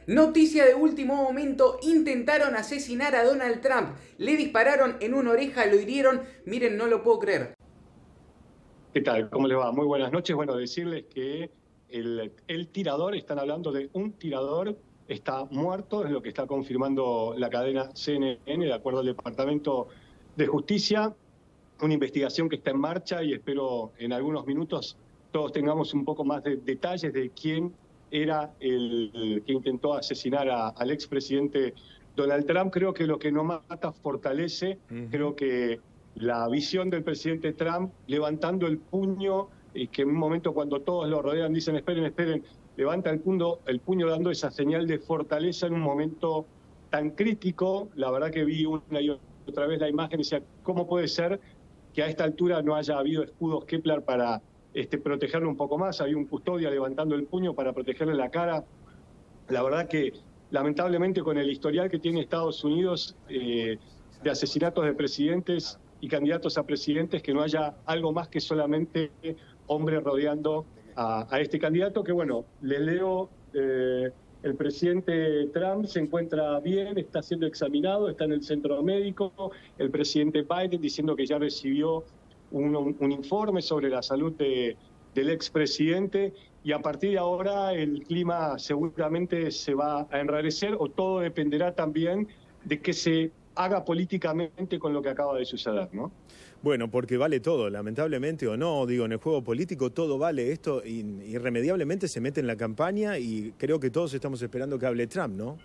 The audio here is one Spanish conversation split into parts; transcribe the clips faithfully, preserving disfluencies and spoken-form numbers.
Noticia de último momento, intentaron asesinar a Donald Trump, le dispararon en una oreja, lo hirieron, miren, no lo puedo creer. ¿Qué tal? ¿Cómo les va? Muy buenas noches. Bueno, decirles que el, el tirador, están hablando de un tirador, está muerto, es lo que está confirmando la cadena C N N, de acuerdo al Departamento de Justicia, una investigación que está en marcha y espero en algunos minutos todos tengamos un poco más de detalles de quién era el, el que intentó asesinar a, al expresidente Donald Trump. Creo que lo que no mata fortalece, uh-huh. Creo que la visión del presidente Trump levantando el puño, y que en un momento cuando todos lo rodean dicen esperen, esperen, levanta el puño, el puño dando esa señal de fortaleza en un momento tan crítico. La verdad que vi una y otra vez la imagen y decía, ¿cómo puede ser que a esta altura no haya habido escudos Kevlar para este, protegerlo un poco más? Había un custodia levantando el puño para protegerle la cara. La verdad que lamentablemente con el historial que tiene Estados Unidos eh, de asesinatos de presidentes y candidatos a presidentes, que no haya algo más que solamente hombres rodeando a, a este candidato, que bueno, le leo, eh, el presidente Trump se encuentra bien, está siendo examinado, está en el centro médico, el presidente Biden diciendo que ya recibió un, un, un informe sobre la salud de, del expresidente, y a partir de ahora el clima seguramente se va a enrarecer, o todo dependerá también de que se haga políticamente con lo que acaba de suceder, ¿no? Bueno, porque vale todo, lamentablemente o no, digo, en el juego político todo vale, esto irremediablemente se mete en la campaña y creo que todos estamos esperando que hable Trump, ¿no?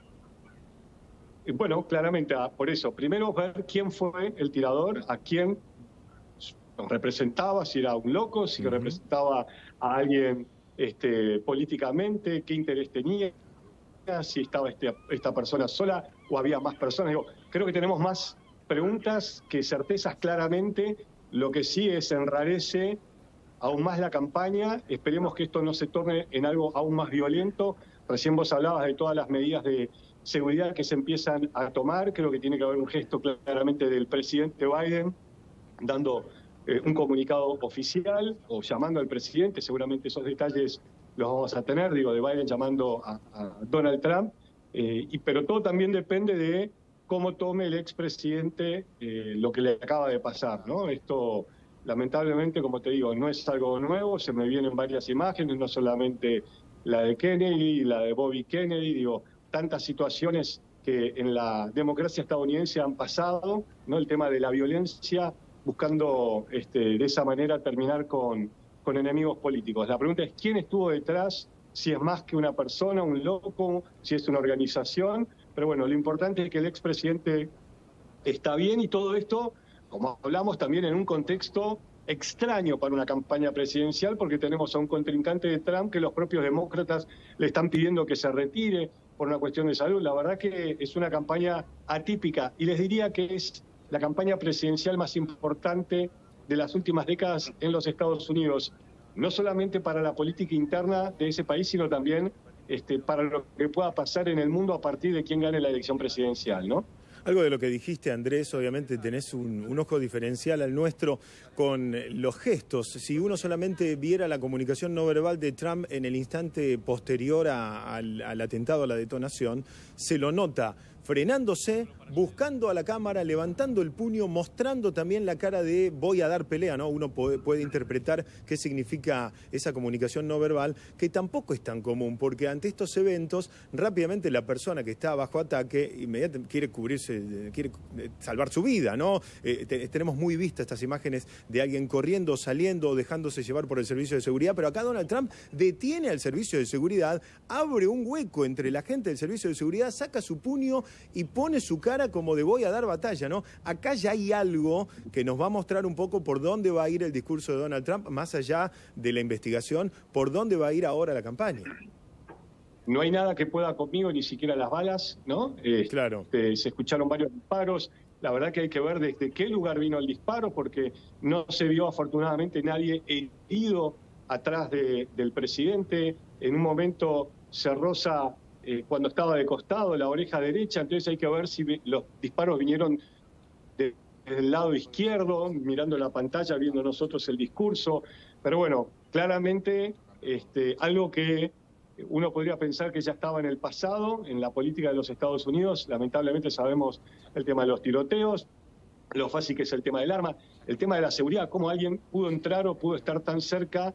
Bueno, claramente, por eso, primero ver quién fue el tirador, a quién representaba, si era un loco, si uh-huh. representaba a alguien este, políticamente, qué interés tenía, si estaba este, esta persona sola o había más personas. Digo, creo que tenemos más preguntas que certezas claramente. Lo que sí es enrarece aún más la campaña. Esperemos que esto no se torne en algo aún más violento. Recién vos hablabas de todas las medidas de seguridad que se empiezan a tomar. Creo que tiene que haber un gesto claramente del presidente Biden dando eh, un comunicado oficial o llamando al presidente. Seguramente esos detalles los vamos a tener, digo, de Biden llamando a, a Donald Trump, eh, y, pero todo también depende de cómo tome el expresidente eh, lo que le acaba de pasar, ¿no? Esto, lamentablemente, como te digo, no es algo nuevo, se me vienen varias imágenes, no solamente la de Kennedy, la de Bobby Kennedy, digo, tantas situaciones que en la democracia estadounidense han pasado, ¿no? El tema de la violencia, buscando este, de esa manera terminar con... con enemigos políticos. La pregunta es quién estuvo detrás, si es más que una persona, un loco, si es una organización, pero bueno, lo importante es que el expresidente está bien, y todo esto, como hablamos, también en un contexto extraño para una campaña presidencial, porque tenemos a un contrincante de Trump que los propios demócratas le están pidiendo que se retire por una cuestión de salud. La verdad que es una campaña atípica, y les diría que es la campaña presidencial más importante de las últimas décadas en los Estados Unidos, no solamente para la política interna de ese país, sino también este, para lo que pueda pasar en el mundo a partir de quién gane la elección presidencial, ¿no? Algo de lo que dijiste, Andrés, obviamente tenés un, un ojo diferencial al nuestro con los gestos. Si uno solamente viera la comunicación no verbal de Trump en el instante posterior a, al, al atentado, a la detonación, se lo nota frenándose, buscando a la cámara, levantando el puño, mostrando también la cara de voy a dar pelea, ¿no? Uno puede, puede interpretar qué significa esa comunicación no verbal, que tampoco es tan común, porque ante estos eventos, rápidamente la persona que está bajo ataque inmediatamente quiere cubrirse, quiere salvar su vida, ¿no? Eh, te, tenemos muy vistas estas imágenes de alguien corriendo, saliendo, dejándose llevar por el servicio de seguridad, pero acá Donald Trump detiene al servicio de seguridad, abre un hueco entre la gente del servicio de seguridad, saca su puño y pone su cara como de voy a dar batalla, ¿no? Acá ya hay algo que nos va a mostrar un poco por dónde va a ir el discurso de Donald Trump, más allá de la investigación, por dónde va a ir ahora la campaña. No hay nada que pueda conmigo, ni siquiera las balas, ¿no? Eh, claro. Eh, se escucharon varios disparos. La verdad que hay que ver desde qué lugar vino el disparo, porque no se vio afortunadamente nadie herido atrás de, del presidente. En un momento se roza eh, cuando estaba de costado la oreja derecha, entonces hay que ver si los disparos vinieron de, del lado izquierdo, mirando la pantalla, viendo nosotros el discurso. Pero bueno, claramente este, algo que uno podría pensar que ya estaba en el pasado, en la política de los Estados Unidos. Lamentablemente sabemos el tema de los tiroteos, lo fácil que es el tema del arma, el tema de la seguridad, cómo alguien pudo entrar o pudo estar tan cerca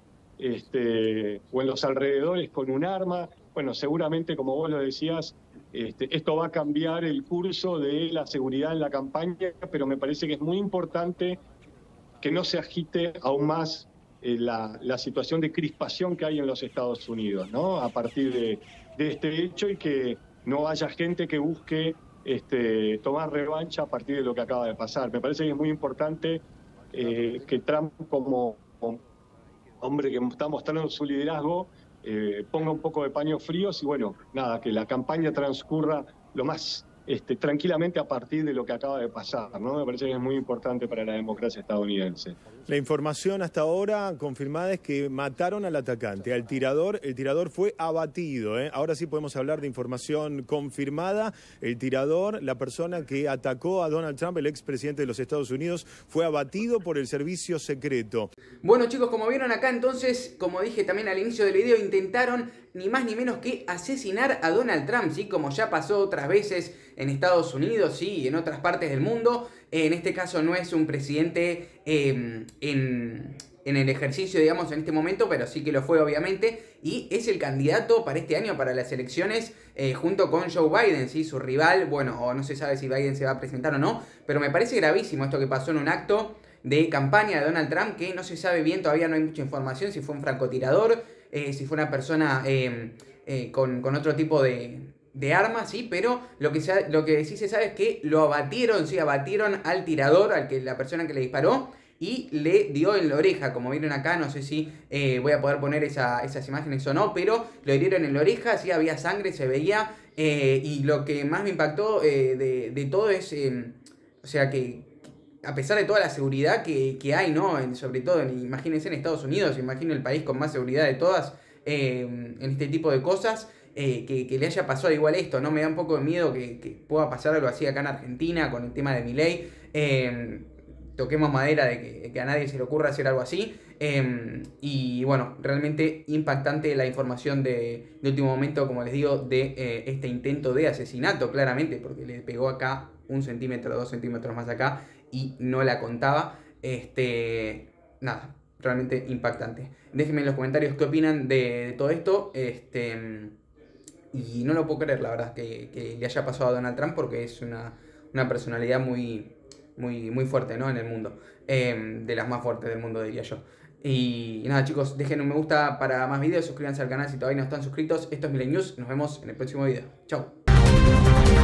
este, o en los alrededores con un arma. Bueno, seguramente, como vos lo decías, este, esto va a cambiar el curso de la seguridad en la campaña, pero me parece que es muy importante que no se agite aún más eh, la, la situación de crispación que hay en los Estados Unidos, ¿no? A partir de, de este hecho, y que no haya gente que busque este, tomar revancha a partir de lo que acaba de pasar. Me parece que es muy importante eh, que Trump, como, como hombre que está mostrando su liderazgo, eh, ponga un poco de paños fríos y, bueno, nada, que la campaña transcurra lo más Este, tranquilamente a partir de lo que acaba de pasar, ¿no? Me parece que es muy importante para la democracia estadounidense. La información hasta ahora confirmada es que mataron al atacante, al tirador. El tirador fue abatido, ¿eh? Ahora sí podemos hablar de información confirmada. El tirador, la persona que atacó a Donald Trump, el expresidente de los Estados Unidos, fue abatido por el servicio secreto. Bueno, chicos, como vieron acá, entonces, como dije también al inicio del video, intentaron ni más ni menos que asesinar a Donald Trump, ¿sí? Como ya pasó otras veces en Estados Unidos, sí, y en otras partes del mundo. Eh, en este caso no es un presidente eh, en, en el ejercicio, digamos, en este momento, pero sí que lo fue, obviamente, y es el candidato para este año, para las elecciones, eh, junto con Joe Biden, ¿sí? Su rival. Bueno, o no se sabe si Biden se va a presentar o no, pero me parece gravísimo esto que pasó en un acto de campaña de Donald Trump, que no se sabe bien, todavía no hay mucha información, si fue un francotirador, eh, si fue una persona eh, eh, con, con otro tipo de, de armas, sí, pero lo que, se, lo que sí se sabe es que lo abatieron, sí, abatieron al tirador, al que la persona que le disparó, y le dio en la oreja, como vieron acá. No sé si eh, voy a poder poner esa, esas imágenes o no, pero lo hirieron en la oreja, sí, había sangre, se veía, eh, y lo que más me impactó eh, de, de todo es, eh, o sea, que a pesar de toda la seguridad que, que hay, ¿no? En, sobre todo, en, imagínense en Estados Unidos, imagino el país con más seguridad de todas, eh, en este tipo de cosas, eh, que, que le haya pasado igual esto, ¿no? Me da un poco de miedo que, que pueda pasar algo así acá en Argentina con el tema de Milei. Eh, toquemos madera de que, que a nadie se le ocurra hacer algo así. Eh, y bueno, realmente impactante la información de, de último momento, como les digo, de eh, este intento de asesinato, claramente, porque le pegó acá un centímetro, dos centímetros más acá, y no la contaba. Este, nada, realmente impactante. Déjenme en los comentarios qué opinan de, de todo esto. Este, y no lo puedo creer, la verdad, que, que le haya pasado a Donald Trump, porque es una, una personalidad muy, muy, muy fuerte, ¿no? En el mundo. Eh, de las más fuertes del mundo, diría yo. Y, y nada, chicos, dejen un me gusta para más videos, suscríbanse al canal si todavía no están suscritos. Esto es Milei News, nos vemos en el próximo video. Chau.